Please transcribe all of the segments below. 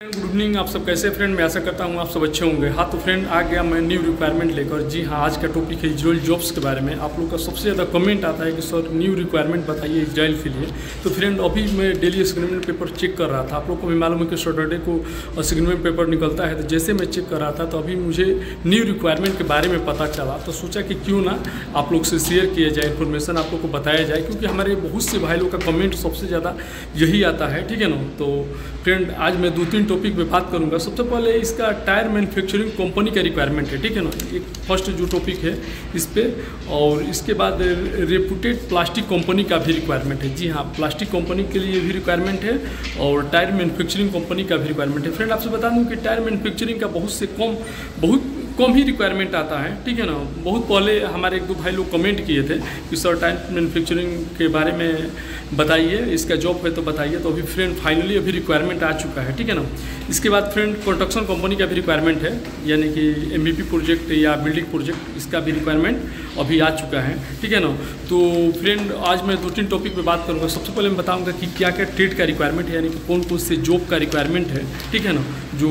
Good evening. आप सब कैसे फ्रेंड? मैं आशा करता हूँ आप सब अच्छे होंगे। हाँ तो फ्रेंड, आ गया मैं न्यू रिक्वायरमेंट लेकर। जी हाँ, आज का टॉपिक है इजराइल जॉब्स के बारे में। आप लोग का सबसे ज़्यादा कमेंट आता है कि सर न्यू रिक्वायरमेंट बताइए इजराइल के लिए। तो फ्रेंड, अभी मैं डेली असाइनमेंट पेपर चेक कर रहा था। आप लोग को भी मालूम है कि सैटरडे को असाइनमेंट पेपर निकलता है। तो जैसे मैं चेक कर रहा था तो अभी मुझे न्यू रिक्वायरमेंट के बारे में पता चला। तो सोचा कि क्यों ना आप लोग से शेयर किया जाए, इन्फॉर्मेशन आप लोग को बताया जाए, क्योंकि हमारे बहुत से भाई लोग का कमेंट सबसे ज़्यादा यही आता है। ठीक है ना। तो फ्रेंड, आज मैं 2-3 टॉपिक पे बात करूंगा। सबसे पहले इसका टायर मैन्युफैक्चरिंग कंपनी का रिक्वायरमेंट है। ठीक है ना, एक फर्स्ट जो टॉपिक है इस पे। और इसके बाद रेपुटेड प्लास्टिक कंपनी का भी रिक्वायरमेंट है। जी हाँ, प्लास्टिक कंपनी के लिए भी रिक्वायरमेंट है और टायर मैन्युफैक्चरिंग कंपनी का भी रिक्वायरमेंट है। फ्रेंड, आपसे बता दूँ कि टायर मैन्युफैक्चरिंग का बहुत कम ही रिक्वायरमेंट आता है। ठीक है ना। बहुत पहले हमारे 1-2 भाई लोग कमेंट किए थे कि सर टायर मैन्युफैक्चरिंग के बारे में बताइए, इसका जॉब है तो बताइए। तो अभी फ्रेंड फाइनली अभी रिक्वायरमेंट आ चुका है। ठीक है ना। इसके बाद फ्रेंड कंस्ट्रक्शन कंपनी का भी रिक्वायरमेंट है, यानी कि MVP प्रोजेक्ट या बिल्डिंग प्रोजेक्ट, इसका भी रिक्वायरमेंट अभी आ चुका है। ठीक है ना। तो फ्रेंड, आज मैं 2-3 टॉपिक पे बात करूँगा। सबसे पहले मैं बताऊँगा कि क्या क्या ट्रेड का रिक्वायरमेंट है, यानी कि कौन कौन से जॉब का रिक्वायरमेंट है। ठीक है ना, जो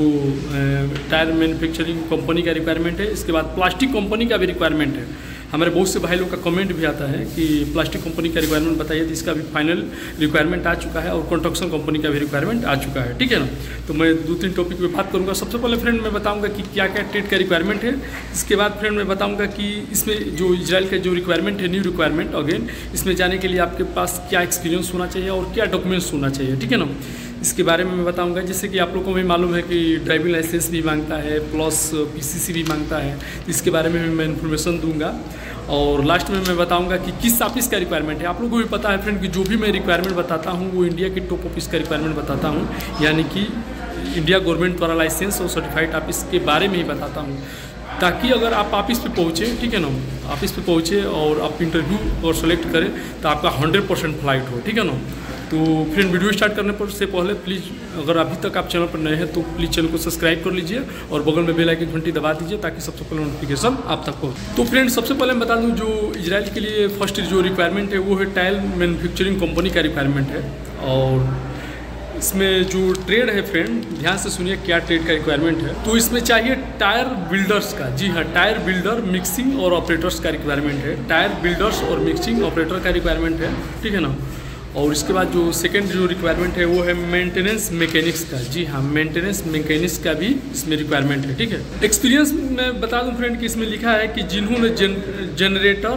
टायर मैन्युफैक्चरिंग कंपनी का रिक्वायरमेंट है। इसके बाद प्लास्टिक कंपनी का भी रिक्वायरमेंट है। हमारे बहुत से भाई लोग का कमेंट भी आता है कि प्लास्टिक कंपनी का रिक्वायरमेंट बताइए। तो इसका भी फाइनल रिक्वायरमेंट आ चुका है और कंस्ट्रक्शन कंपनी का भी रिक्वायरमेंट आ चुका है। ठीक है ना। तो मैं 2-3 टॉपिक पे बात करूंगा। सबसे पहले फ्रेंड मैं बताऊंगा कि क्या क्या ट्रेड का रिक्वायरमेंट है। इसके बाद फ्रेंड मैं बताऊंगा कि इसमें जो इजराइल का जो रिक्वायरमेंट है, न्यू रिक्वायरमेंट अगेन, इसमें जाने के लिए आपके पास क्या एक्सपीरियंस होना चाहिए और क्या डॉक्यूमेंट्स होना चाहिए। ठीक है ना। इसके बारे में मैं बताऊंगा। जैसे कि आप लोगों को भी मालूम है कि ड्राइविंग लाइसेंस भी मांगता है, प्लस PCC भी मांगता है। इसके बारे में मैं इन्फॉर्मेशन दूंगा। और लास्ट में मैं बताऊंगा कि किस ऑफिस का रिक्वायरमेंट है। आप लोगों को भी पता है फ्रेंड कि जो भी मैं रिक्वायरमेंट बताता हूं वो इंडिया के टॉप ऑफिस का रिक्वायरमेंट बताता हूं, यानी कि इंडिया गवर्नमेंट द्वारा लाइसेंस और सर्टिफाइड ऑफिस के बारे में ही बताता हूं, ताकि अगर आप ऑफिस पे पहुँचे, ठीक है ना, ऑफिस पे पहुँचे और आप इंटरव्यू और सेलेक्ट करें तो आपका 100% फ्लाइट हो। ठीक है ना। तो फ्रेंड, वीडियो स्टार्ट करने पर से पहले प्लीज़, अगर अभी तक आप चैनल पर नए हैं तो प्लीज़ चैनल को सब्सक्राइब कर लीजिए और बगल में बेल आइकन घंटी दबा दीजिए ताकि सबसे पहले नोटिफिकेशन आप तक हो। तो फ्रेंड, सबसे पहले मैं बता दूं, जो इजराइल के लिए फर्स्ट जो रिक्वायरमेंट है वो है टायर मैन्युफैक्चरिंग कंपनी का रिक्वायरमेंट है। और इसमें जो ट्रेड है फ्रेंड, ध्यान से सुनिए क्या ट्रेड का रिक्वायरमेंट है। तो इसमें चाहिए टायर बिल्डर्स का। जी हाँ, टायर बिल्डर, मिक्सिंग और ऑपरेटर्स का रिक्वायरमेंट है। टायर बिल्डर्स और मिक्सिंग ऑपरेटर का रिक्वायरमेंट है। ठीक है ना। और इसके बाद जो सेकंड जो रिक्वायरमेंट है वो है मेंटेनेंस मैकेनिक्स का। जी हाँ, मेंटेनेंस मैकेनिक्स का भी इसमें रिक्वायरमेंट है। ठीक है। एक्सपीरियंस मैं बता दूं फ्रेंड कि इसमें लिखा है कि जिन्होंने जनरेटर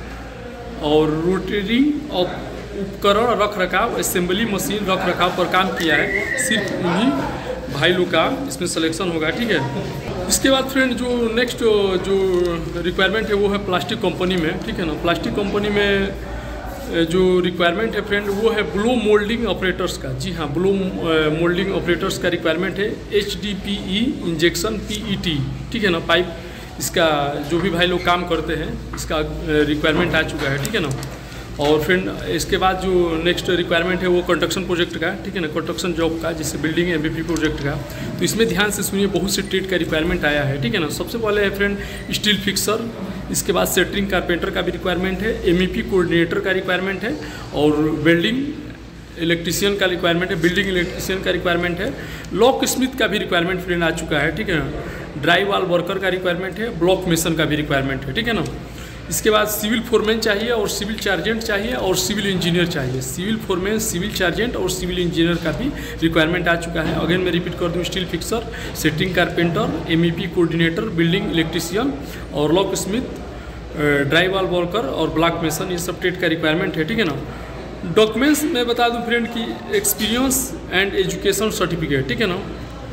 और रोटरी उपकरण रख रखाव, असेंबली मशीन रख रखाव पर काम किया है, सिर्फ उन्हीं भाई लोग का इसमें सिलेक्शन होगा। ठीक है। इसके बाद फ्रेंड जो नेक्स्ट जो रिक्वायरमेंट है वो है प्लास्टिक कंपनी में। ठीक है ना। प्लास्टिक कंपनी में जो रिक्वायरमेंट है फ्रेंड वो है ब्लो मोल्डिंग ऑपरेटर्स का। जी हाँ, ब्लो मोल्डिंग ऑपरेटर्स का रिक्वायरमेंट है। HDPE injection PET। ठीक है ना, पाइप, इसका जो भी भाई लोग काम करते हैं इसका रिक्वायरमेंट आ चुका है। ठीक है ना। और फ्रेंड, इसके बाद जो नेक्स्ट रिक्वायरमेंट है वो कंस्ट्रक्शन प्रोजेक्ट का। ठीक है ना, कंस्ट्रक्शन जॉब का, जैसे बिल्डिंग MVP प्रोजेक्ट का। तो इसमें ध्यान से सुनिए, बहुत से ट्रेड का रिक्वायरमेंट आया है। ठीक है ना। सबसे पहले है फ्रेंड स्टील फिक्सर। इसके बाद सेटरिंग कारपेंटर का भी रिक्वायरमेंट है। MEP कोऑर्डिनेटर का रिक्वायरमेंट है। और वेल्डिंग इलेक्ट्रीशियन का रिक्वायरमेंट है। बिल्डिंग इलेक्ट्रीशियन का रिक्वायरमेंट है। लॉक स्मिथ का भी रिक्वायरमेंट फ्रेंड आ चुका है। ठीक है ना। ड्राई वाल वर्कर का रिक्वायरमेंट है। ब्लॉक मेसन का भी रिक्वायरमेंट है। ठीक है ना। इसके बाद सिविल फोरमैन चाहिए और सिविल चार्जेंट चाहिए और सिविल इंजीनियर चाहिए। सिविल फोरमैन, सिविल चार्जेंट और सिविल इंजीनियर का भी रिक्वायरमेंट आ चुका है। अगेन मैं रिपीट कर दूं, steel fixer, setting carpenter, MEP coordinator, building electrician और locksmith, dry wall worker और ब्लॉक मेसन, ये सब ट्रेड का रिक्वायरमेंट है। ठीक है ना। डॉक्यूमेंट्स मैं बता दूं फ्रेंड कि एक्सपीरियंस एंड एजुकेशन सर्टिफिकेट। ठीक है ना।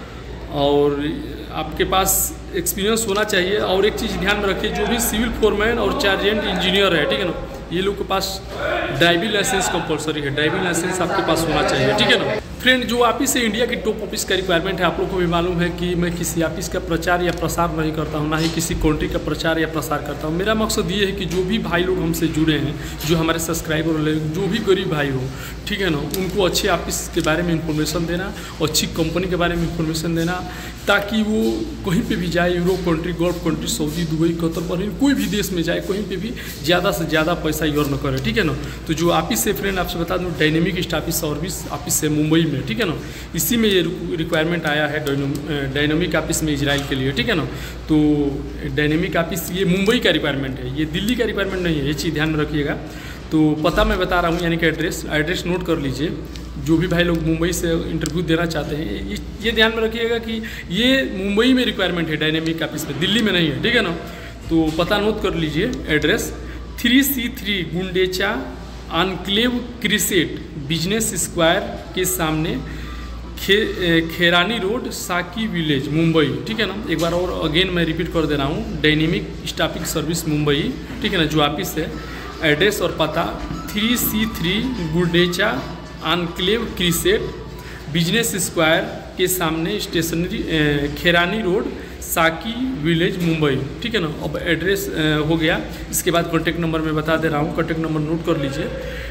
और आपके पास एक्सपीरियंस होना चाहिए। और एक चीज़ ध्यान में रखिए, जो भी सिविल फोरमैन और चार्जेंट इंजीनियर है, ठीक है ना, ये लोग के पास ड्राइविंग लाइसेंस कंपलसरी है। ड्राइविंग लाइसेंस आपके पास होना चाहिए। ठीक है ना। फ्रेंड, जो ऑफिस है इंडिया की टॉप ऑफिस का रिक्वायरमेंट है। आप लोग को भी मालूम है कि मैं किसी ऑफिस का प्रचार या प्रसार नहीं करता हूँ, ना ही किसी कंट्री का प्रचार या प्रसार करता हूँ। मेरा मकसद ये है कि जो भी भाई लोग हमसे जुड़े हैं, जो हमारे सब्सक्राइबर, जो भी गरीब भाई हो, ठीक है ना, उनको अच्छे ऑफिस के बारे में इंफॉर्मेशन देना, अच्छी कंपनी के बारे में इंफॉर्मेशन देना, ताकि वो कहीं पे भी जाए, Europe country, Gulf country, Saudi, Dubai, Qatar, Bahrain, कोई भी देश में जाए, कहीं पे भी ज़्यादा से ज़्यादा पैसा अर्न करे। ठीक है ना। तो जो ऑफिस है फ्रेंड, आपसे बता दूँ, डायनेमिक स्टाफिस सर्विस ऑफिस है मुंबई में, ठीक है ना। इसी में ये रिक्वायरमेंट आया है डायनामिक ऑफिस में इजराइल के लिए, ठीक है ना। तो डायनामिक ऑफिस ये मुंबई का रिक्वायरमेंट है, ये दिल्ली का रिक्वायरमेंट नहीं है, ये चीज़ ध्यान में रखिएगा। तो पता मैं बता रहा हूँ, यानी कि एड्रेस नोट कर लीजिए। जो भी भाई लोग मुंबई से इंटरव्यू देना चाहते हैं, ये ध्यान में रखिएगा कि ये मुंबई में रिक्वायरमेंट है डायनामिक ऑफिस में, दिल्ली में नहीं है, ठीक है ना। तो पता नोट कर लीजिए, address 3C3 Gundecha Enclave Crescent Business Square के सामने खेरानी रोड, साकी विलेज, मुंबई, ठीक है ना। एक बार और अगेन मैं रिपीट कर दे रहा हूँ, डायनेमिक स्टाफिंग सर्विस मुंबई, ठीक है ना, जो ऑफिस है। एड्रेस और पता 3C3 Gundecha Enclave Crescent Business Square के सामने stationery Kherani Road, Saki Village, Mumbai, ठीक है ना। अब एड्रेस हो गया। इसके बाद कॉन्टैक्ट नंबर मैं बता दे रहा हूँ, कॉन्टैक्ट नंबर नोट कर लीजिए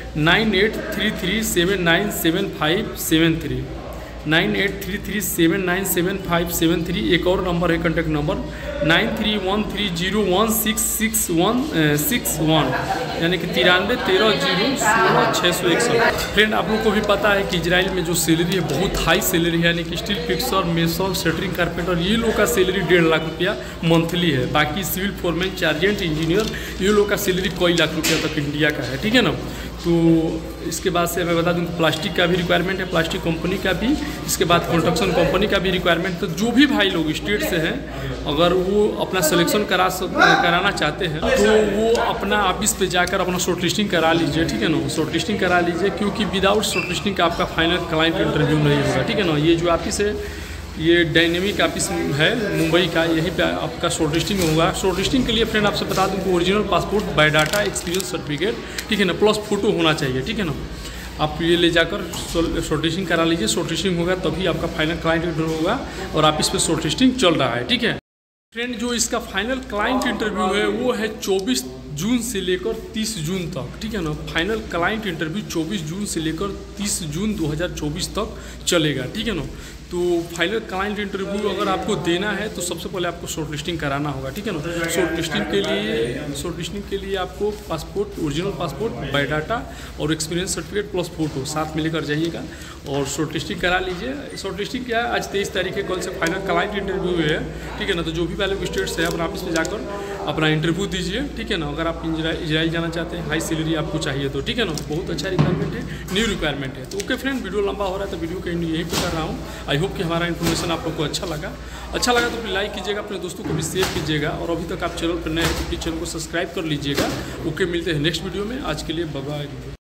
9833797573, 9833797573। एक और नंबर है कॉन्टैक्ट नंबर 9313016661, यानी कि 9313016661। फ्रेंड, आप लोग को भी पता है कि इजराइल में जो सैलरी है बहुत हाई सैलरी है, यानी कि steel fixer, mason, shuttering carpenter, ये लोग का सैलरी 1.5 लाख रुपया मंथली है। बाकी सिविल फोरमैन, चार्जेंट, इंजीनियर, ये लोग का सैलरी कई लाख रुपया तक इंडिया का है, ठीक है ना। तो इसके बाद से मैं बता दूं, प्लास्टिक का भी रिक्वायरमेंट है, प्लास्टिक कंपनी का भी। इसके बाद कंस्ट्रक्शन कंपनी का भी रिक्वायरमेंट। तो जो भी भाई लोग स्टेट से हैं, अगर वो अपना सिलेक्शन कराना चाहते हैं तो वो अपना ऑफिस पे जाकर अपना शॉर्ट लिस्टिंग करा लीजिए, ठीक है ना। शॉर्ट लिस्टिंग करा लीजिए, क्योंकि विदाउट शॉर्ट लिस्टिंग का आपका फाइनल क्लाइंट इंटरव्यू नहीं होगा, ठीक है ना। ये जो ऑफिस है, ये डायनेमिक ऑफिस है मुंबई का, यहीं पे आपका शॉर्ट लिस्टिंग होगा। शॉर्ट लिस्टिंग के लिए फ्रेंड आपसे बता दूं कि original passport, biodata, experience certificate, ठीक है ना, प्लस फोटो होना चाहिए, ठीक है ना। आप ये ले जाकर शॉर्ट लिस्टिंग करा लीजिए। शॉर्ट लिस्टिंग होगा तभी आपका फाइनल क्लाइंट इंटरव्यू होगा, और ऑफिस पे शॉर्ट लिस्टिंग चल रहा है, ठीक है फ्रेंड। जो इसका फाइनल क्लाइंट इंटरव्यू है वो है 24 जून से लेकर 30 जून तक, ठीक है ना। फाइनल क्लाइंट इंटरव्यू 24 जून से लेकर 30 जून 2024 तक चलेगा, ठीक है ना। तो फाइनल क्लाइंट इंटरव्यू अगर आपको देना है तो सबसे पहले आपको शॉर्ट लिस्टिंग कराना होगा, ठीक है ना। शॉर्ट लिस्टिंग के लिए आपको पासपोर्ट, ओरिजिनल पासपोर्ट, बायोडाटा और एक्सपीरियंस सर्टिफिकेट प्लस फोटो साथ में लेकर जाइएगा और शॉर्ट लिस्टिंग करा लीजिए। शॉर्ट लिस्टिंग क्या है, आज 23 तारीख है, कल से फाइनल क्लाइंट इंटरव्यू है, ठीक है ना। तो जो भी वाले स्टेट्स है अपना ऑफिस में जाकर अपना इंटरव्यू दीजिए, ठीक है ना। अगर आप इजराइल जाना चाहते हैं, हाई सैलरी आपको चाहिए तो, ठीक है ना। बहुत अच्छा रिक्वायरमेंट है, न्यू रिक्वायरमेंट है। तो ओके फ्रेंड, वीडियो लंबा हो रहा है तो वीडियो का यहीं पर कर रहा हूँ। आई होप कि हमारा इन्फॉर्मेशन आप लोग को अच्छा लगा तो फिर लाइक कीजिएगा, अपने दोस्तों को भी शेयर कीजिएगा, और अभी तक आप चैनल पर नए हैं तो प्लीज़ चैनल को सब्सक्राइब कर लीजिएगा। ओके, मिलते हैं नेक्स्ट वीडियो में। आज के लिए बाय बाय।